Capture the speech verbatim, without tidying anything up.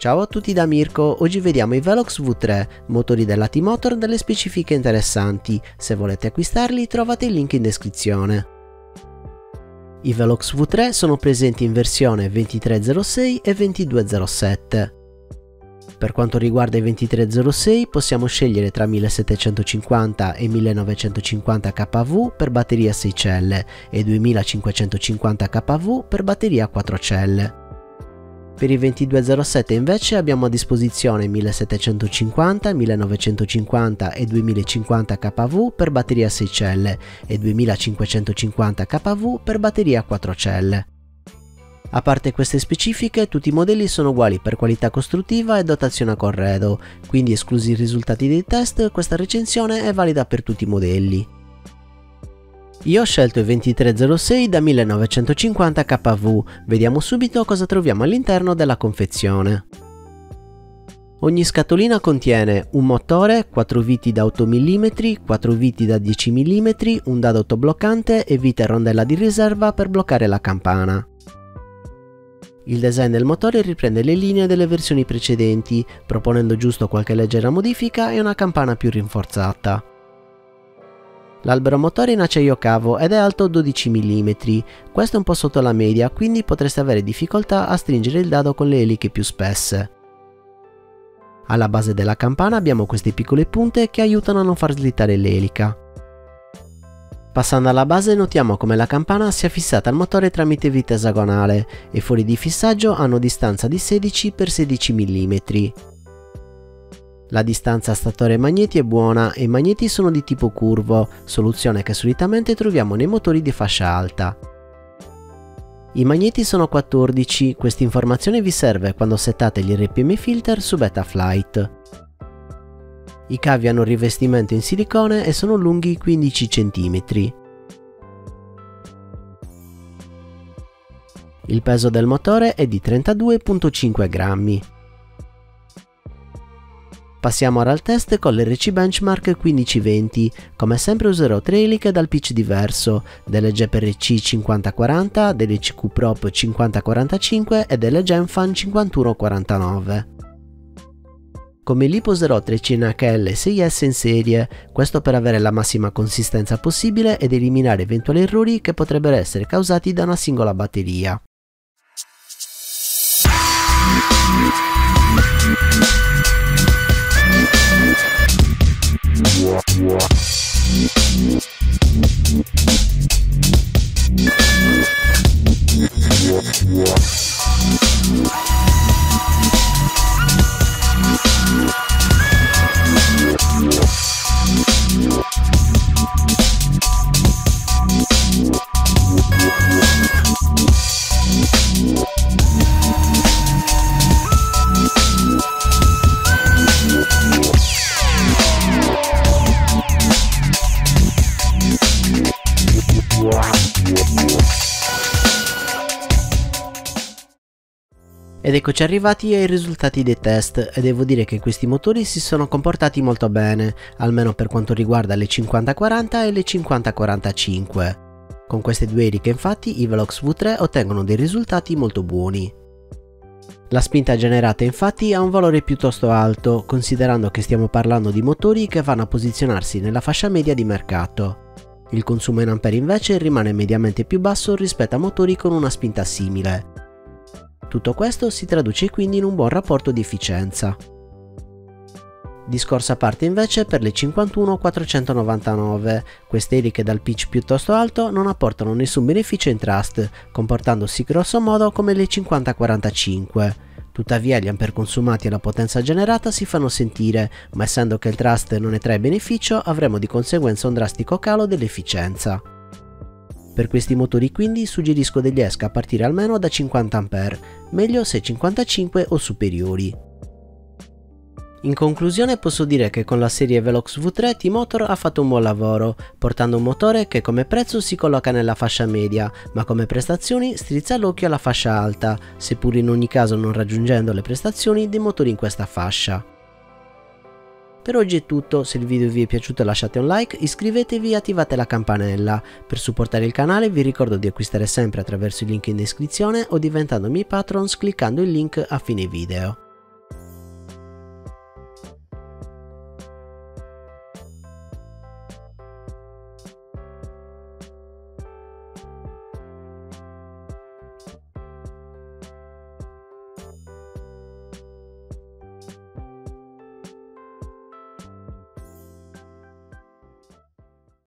Ciao a tutti da Mirko, oggi vediamo i Velox V tre, motori della T-Motor dalle specifiche interessanti. Se volete acquistarli trovate il link in descrizione. I Velox V tre sono presenti in versione ventitré zero sei e ventidue zero sette. Per quanto riguarda i ventitré zero sei possiamo scegliere tra millesettecentocinquanta e millenovecentocinquanta kW per batteria a sei celle e duemilacinquecentocinquanta kW per batteria a quattro celle. Per i ventidue zero sette invece abbiamo a disposizione millesettecentocinquanta, millenovecentocinquanta e duemilacinquanta kW per batteria a sei celle e duemilacinquecentocinquanta kW per batteria a quattro celle. A parte queste specifiche, tutti i modelli sono uguali per qualità costruttiva e dotazione a corredo, quindi esclusi i risultati dei test, questa recensione è valida per tutti i modelli. Io ho scelto il ventitré zero sei da millenovecentocinquanta kW, vediamo subito cosa troviamo all'interno della confezione. Ogni scatolina contiene un motore, quattro viti da otto millimetri, quattro viti da dieci millimetri, un dado autobloccante e vite e rondella di riserva per bloccare la campana. Il design del motore riprende le linee delle versioni precedenti, proponendo giusto qualche leggera modifica e una campana più rinforzata. L'albero motore è in acciaio cavo ed è alto dodici millimetri, questo è un po' sotto la media, quindi potreste avere difficoltà a stringere il dado con le eliche più spesse. Alla base della campana abbiamo queste piccole punte che aiutano a non far slittare l'elica. Passando alla base notiamo come la campana sia fissata al motore tramite vite esagonale e fuori di fissaggio hanno distanza di sedici per sedici millimetri. La distanza statore magneti è buona e i magneti sono di tipo curvo, soluzione che solitamente troviamo nei motori di fascia alta. I magneti sono quattordici, questa informazione vi serve quando settate gli R P M filter su Betaflight. I cavi hanno un rivestimento in silicone e sono lunghi quindici centimetri. Il peso del motore è di trentadue virgola cinque grammi. Passiamo ora al test con l'R C Benchmark quindici venti, come sempre userò tre eliche dal pitch diverso, delle G P R C cinquanta quaranta, delle C Q Prop cinquanta quarantacinque e delle Genfan cinquantuno quarantanove. Come lip userò tre C N H L sei S in serie, questo per avere la massima consistenza possibile ed eliminare eventuali errori che potrebbero essere causati da una singola batteria. Ed eccoci arrivati ai risultati dei test e devo dire che questi motori si sono comportati molto bene, almeno per quanto riguarda le cinquanta quaranta e le cinquanta quarantacinque. Con queste due eliche infatti i Velox V tre ottengono dei risultati molto buoni. La spinta generata infatti ha un valore piuttosto alto, considerando che stiamo parlando di motori che vanno a posizionarsi nella fascia media di mercato. Il consumo in ampere invece rimane mediamente più basso rispetto a motori con una spinta simile. Tutto questo si traduce quindi in un buon rapporto di efficienza. Discorso a parte invece per le cinquantuno quattrocentonovantanove, queste eliche dal pitch piuttosto alto non apportano nessun beneficio in thrust, comportandosi grosso modo come le cinquanta quarantacinque. Tuttavia gli ampere consumati e la potenza generata si fanno sentire, ma essendo che il thrust non ne trae beneficio avremo di conseguenza un drastico calo dell'efficienza. Per questi motori quindi suggerisco degli E S C a partire almeno da cinquanta ampere, meglio se cinquantacinque o superiori. In conclusione posso dire che con la serie Velox V tre T-Motor ha fatto un buon lavoro, portando un motore che come prezzo si colloca nella fascia media, ma come prestazioni strizza l'occhio alla fascia alta, seppur in ogni caso non raggiungendo le prestazioni dei motori in questa fascia. Per oggi è tutto, se il video vi è piaciuto lasciate un like, iscrivetevi e attivate la campanella. Per supportare il canale vi ricordo di acquistare sempre attraverso il link in descrizione o diventando miei patrons cliccando il link a fine video.